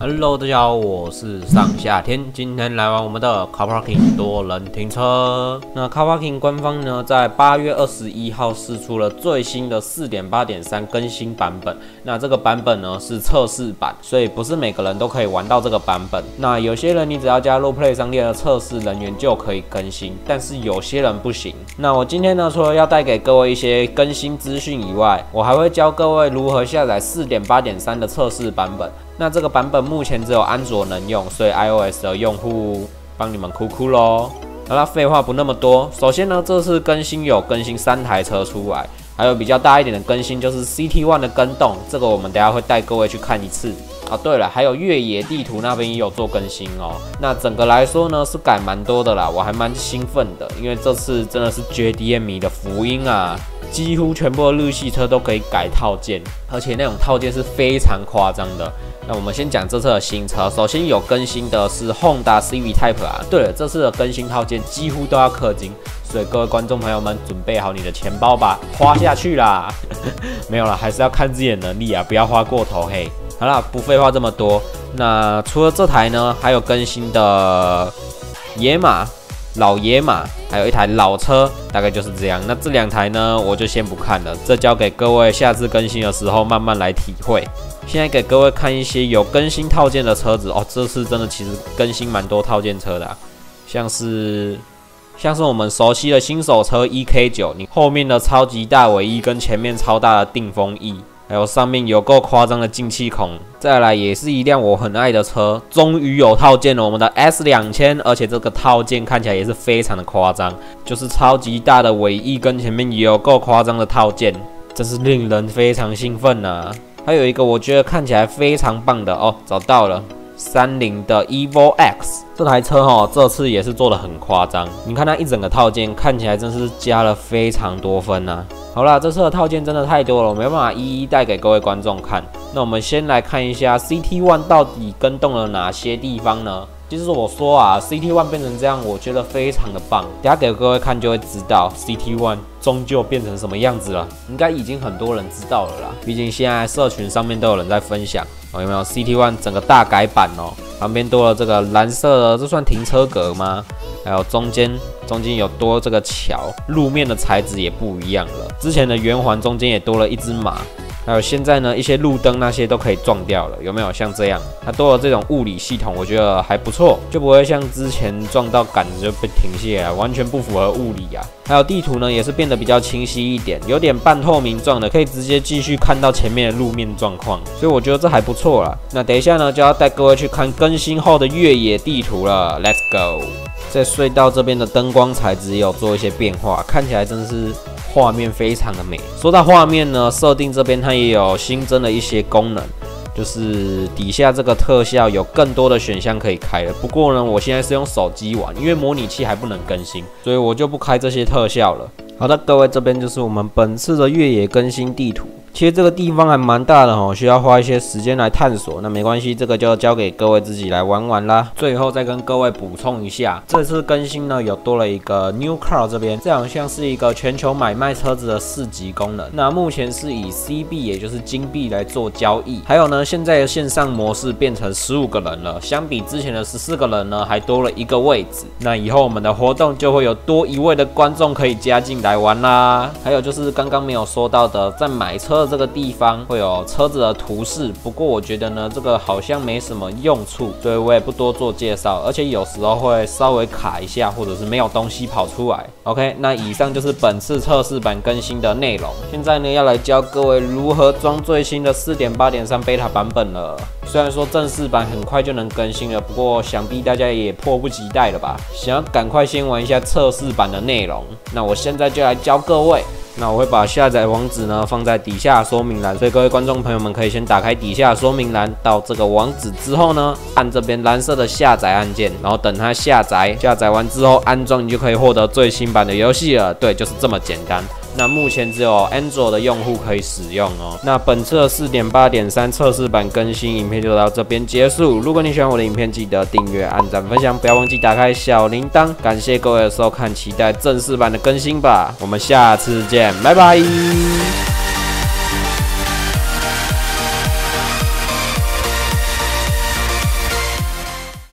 Hello， 大家好，我是上下天，今天来玩我们的 Car Parking 多人停车。那 Car Parking 官方呢，在8月21号释出了最新的 4.8.3 更新版本。那这个版本呢是测试版，所以不是每个人都可以玩到这个版本。那有些人你只要加入 Play 商店的测试人员就可以更新，但是有些人不行。那我今天呢，除了要带给各位一些更新资讯以外，我还会教各位如何下载 4.8.3 的测试版本。那这个版本目前只有安卓能用，所以 iOS 的用户帮你们哭哭咯。好啦，废话不那么多，首先呢，这次更新有更新3台车出来，还有比较大一点的更新就是 CT1 的更动，这个我们等一下会带各位去看一次。对了，还有越野地图那边也有做更新哦。那整个来说呢，是改蛮多的啦，我还蛮兴奋的，因为这次真的是 JDM 迷的福音啊！几乎全部的日系车都可以改套件，而且那种套件是非常夸张的。那我们先讲这次的新车，首先有更新的是 Honda CV Type R。对了，这次的更新套件几乎都要氪金，所以各位观众朋友们准备好你的钱包吧，花下去啦！没有啦，还是要看自己的能力啊，不要花过头嘿。好啦，不废话这么多。那除了这台呢，还有更新的野马、老野马，还有一台老车，大概就是这样。那这2台呢，我就先不看了，这交给各位下次更新的时候慢慢来体会。现在给各位看一些有更新套件的车子哦，这次真的其实更新蛮多套件车的像是我们熟悉的新手车 EK9， 你后面的超级大尾翼跟前面超大的定风翼。还有上面有够夸张的进气孔，再来也是一辆我很爱的车，终于有套件了，我们的 S2000， 而且这个套件看起来也是非常的夸张，就是超级大的尾翼跟前面也有够夸张的套件，真是令人非常兴奋啊！还有一个我觉得看起来非常棒的哦，找到了。30的 Evo X 这台车这次也是做的很夸张，你看它一整个套件看起来真是加了非常多分啊！好啦，这次的套件真的太多了，我没办法一一带给各位观众看。那我们先来看一下 CT1 到底更动了哪些地方呢？其实我说啊 ，CT1 变成这样，我觉得非常的棒。等下给各位看就会知道 CT1 终究变成什么样子了。应该已经很多人知道了啦，毕竟现在社群上面都有人在分享。有没有 CT1 整个大改版哦？旁边多了这个蓝色的，这算停车格吗？还有中间有多这个桥，路面的材质也不一样了。之前的圆环中间也多了一只马。还有现在呢，一些路灯那些都可以撞掉了，有没有像这样？它多了这种物理系统，我觉得还不错，就不会像之前撞到杆子就被停下来，完全不符合物理啊。还有地图呢，也是变得比较清晰一点，有点半透明状的，可以直接继续看到前面的路面状况，所以我觉得这还不错啦。那等一下呢，就要带各位去看更新后的越野地图了 ，Let's go！ 在隧道这边的灯光材质也有做一些变化，看起来真的是。画面非常的美。说到画面呢，设定这边它也有新增了一些功能，就是底下这个特效有更多的选项可以开了。不过呢，我现在是用手机玩，因为模拟器还不能更新，所以我就不开这些特效了。好的，各位，这边就是我们本次的越野更新地图。其实这个地方还蛮大的需要花一些时间来探索。那没关系，这个就交给各位自己来玩玩啦。最后再跟各位补充一下，这次更新呢有多了一个 New Car 这边，这好像是一个全球买卖车子的4级功能。那目前是以 CB 也就是金币来做交易。还有呢，现在的线上模式变成15个人了，相比之前的14个人呢，还多了1个位置。那以后我们的活动就会有多1位的观众可以加进来玩啦。还有就是刚刚没有说到的，在买车这个地方会有车子的图示，不过我觉得呢，这个好像没什么用处，所以我也不多做介绍，而且有时候会稍微卡一下，或者是没有东西跑出来。OK， 那以上就是本次测试版更新的内容。现在呢，要来教各位如何装最新的 4.8.3 Beta 版本了。虽然说正式版很快就能更新了，不过想必大家也迫不及待了吧？想要赶快先玩一下测试版的内容。那我现在就来教各位。那我会把下载网址呢放在底下说明栏，所以各位观众朋友们可以先打开底下说明栏，到这个网址之后呢，按这边蓝色的下载按键，然后等它下载，下载完之后安装，你就可以获得最新版的游戏了。对，就是这么简单。那目前只有 Android 的用户可以使用哦。那本次的 4.8.3 测试版更新影片就到这边结束。如果你喜欢我的影片，记得订阅、按赞、分享，不要忘记打开小铃铛。感谢各位的收看，期待正式版的更新吧。我们下次见，拜拜。